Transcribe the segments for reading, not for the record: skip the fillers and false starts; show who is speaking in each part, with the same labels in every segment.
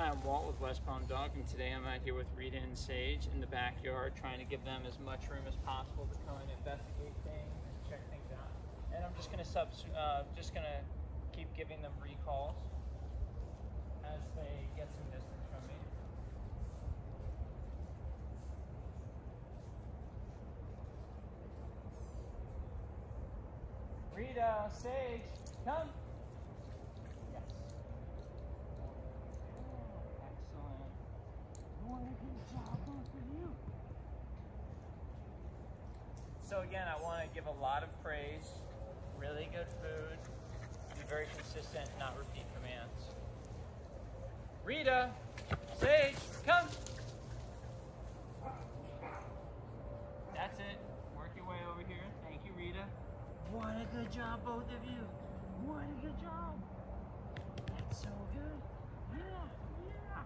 Speaker 1: Hi, I'm Walt with West Palm Dog, and today I'm out here with Rita and Sage in the backyard trying to give them as much room as possible to come and investigate things and check things out. And I'm just gonna keep giving them recalls as they get some distance from me. Rita, Sage, come. Yes. Excellent. What a good job, both of you. So again, I want to give a lot of praise, really good food, be very consistent, not repeat commands. Rita, Sage, come. That's it. Work your way over here. Thank you, Rita. What a good job, both of you. What a good job. That's so good. Yeah, yeah.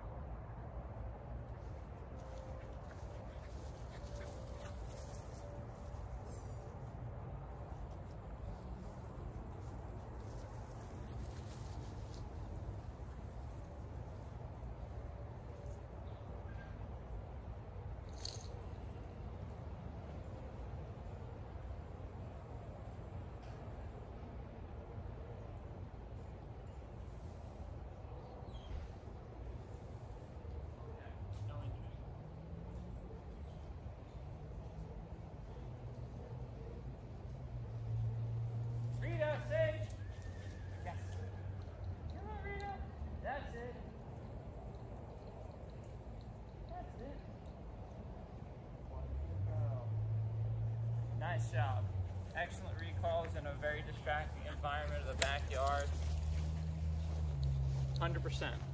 Speaker 1: Rita, Sage. Yes. Come on, Rita. That's it. That's it. Wonderful girl. Nice job. Excellent recalls in a very distracting environment of the backyard. 100%.